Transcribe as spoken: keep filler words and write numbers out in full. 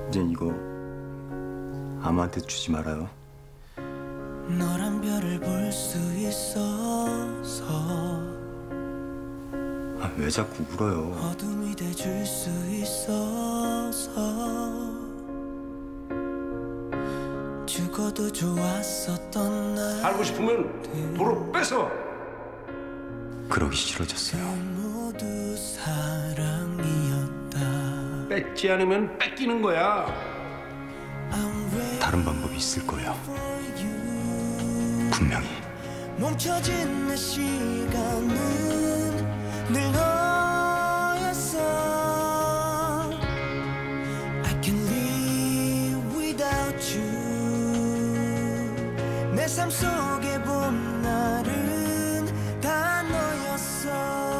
이젠 이거 아무한테 주지 말아요. 너란 별을 볼 수 있어서 아, 왜 자꾸 울어요? 어둠이 돼줄 수 있어서 죽어도 좋았었던 날 살고 싶으면 도로 뺏어. 그러기 싫어졌어요. 모두 사랑이었다. 뺏지 않으면 뺏기는 거야. 다른 방법이 있을 거예요. 분명히. 멈춰진 내 시간은 늘 너였어. I can live without you. 내 삶 속의 봄날은 다 너였어.